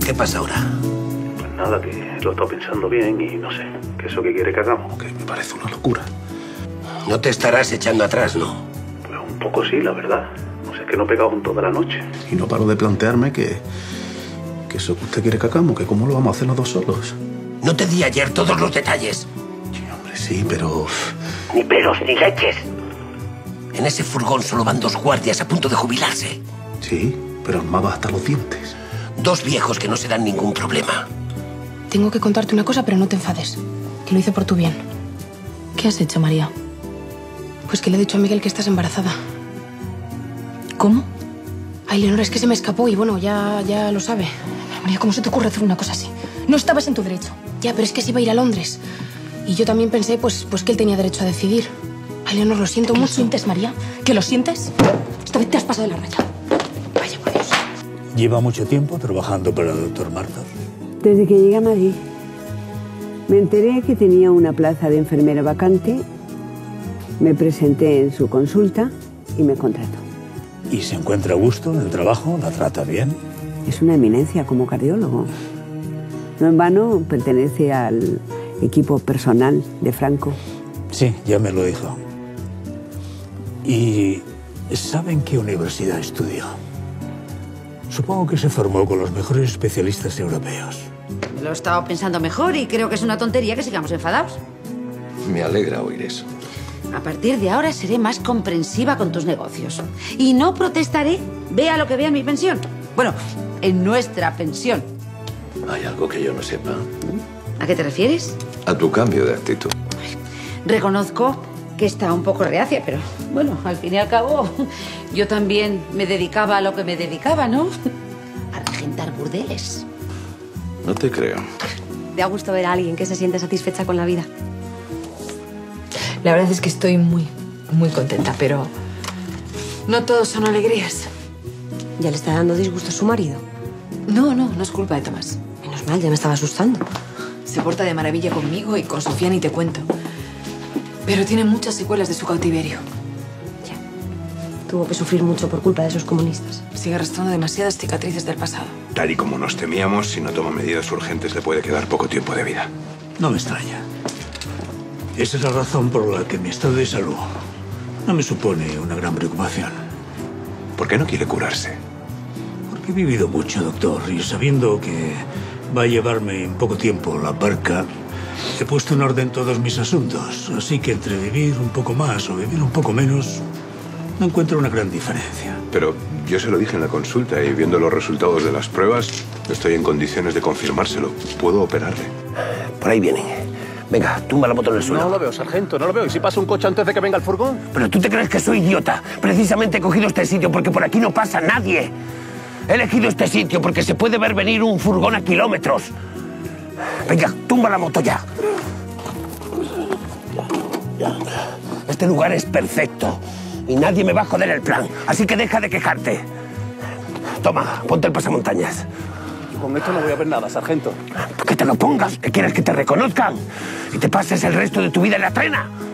¿Qué pasa ahora? Pues nada, que lo he estado pensando bien y no sé, que eso que quiere que hagamos, que me parece una locura. No te estarás echando atrás, ¿no? Pues un poco sí, la verdad. No sé, es que no he pegado en toda la noche. Y no paro de plantearme que eso que usted quiere que hagamos, que cómo lo vamos a hacer los dos solos. No te di ayer todos los detalles. Sí, hombre, sí, pero... Ni pelos ni leches. En ese furgón solo van 2 guardias a punto de jubilarse. Sí, pero armados hasta los dientes. 2 viejos que no se dan ningún problema. Tengo que contarte una cosa, pero no te enfades. Que lo hice por tu bien. ¿Qué has hecho, María? Pues que le he dicho a Miguel que estás embarazada. ¿Cómo? Ay, Leonora, es que se me escapó y bueno, ya lo sabe. María, ¿cómo se te ocurre hacer una cosa así? No estabas en tu derecho. Ya, pero es que se iba a ir a Londres. Y yo también pensé, pues que él tenía derecho a decidir. Ay, Leonor, lo siento ¿Que mucho. ¿Lo sientes, María? ¿Que lo sientes? Esta vez te has pasado de la raya. Vaya, por Dios. ¿Lleva mucho tiempo trabajando para el doctor Martos? Desde que llegué a Madrid. Me enteré que tenía una plaza de enfermera vacante, me presenté en su consulta y me contrató. ¿Y se encuentra a gusto en el trabajo? ¿La trata bien? Es una eminencia como cardiólogo. No en vano pertenece al equipo personal de Franco. Sí, ya me lo dijo. ¿Y sabe en qué universidad estudió? Supongo que se formó con los mejores especialistas europeos. Lo he estado pensando mejor y creo que es una tontería que sigamos enfadados. Me alegra oír eso. A partir de ahora seré más comprensiva con tus negocios. Y no protestaré, vea lo que vea en mi pensión. Bueno, en nuestra pensión. ¿Hay algo que yo no sepa? ¿A qué te refieres? A tu cambio de actitud. Reconozco que está un poco reacia, pero bueno, al fin y al cabo, yo también me dedicaba a lo que me dedicaba, ¿no? A regentar burdeles. No te creo. Da gusto ver a alguien que se siente satisfecha con la vida. La verdad es que estoy muy contenta, pero no todos son alegrías. ¿Ya le está dando disgusto a su marido? No es culpa de Tomás. Menos mal, ya me estaba asustando. Se porta de maravilla conmigo y con Sofía ni te cuento. Pero tiene muchas secuelas de su cautiverio. Ya. Tuvo que sufrir mucho por culpa de esos comunistas. Sigue arrastrando demasiadas cicatrices del pasado. Tal y como nos temíamos, si no toma medidas urgentes le puede quedar poco tiempo de vida. No me extraña. Esa es la razón por la que mi estado de salud no me supone una gran preocupación. ¿Por qué no quiere curarse? Porque he vivido mucho, doctor, y sabiendo que va a llevarme en poco tiempo la barca, he puesto en orden todos mis asuntos. Así que entre vivir un poco más o vivir un poco menos, no encuentro una gran diferencia. Pero yo se lo dije en la consulta y viendo los resultados de las pruebas, estoy en condiciones de confirmárselo. Puedo operarle. Por ahí vienen. Venga, tumba la moto en el suelo. No lo veo, sargento, no lo veo. ¿Y si pasa un coche antes de que venga el furgón? ¿Pero tú te crees que soy idiota? Precisamente he cogido este sitio porque por aquí no pasa nadie. He elegido este sitio porque se puede ver venir un furgón a kilómetros. Venga, tumba la moto ya. Este lugar es perfecto y nadie me va a joder el plan, así que deja de quejarte. Toma, ponte el pasamontañas. Con esto no voy a ver nada, sargento. Que te lo pongas, que quieres que te reconozcan y te pases el resto de tu vida en la trena.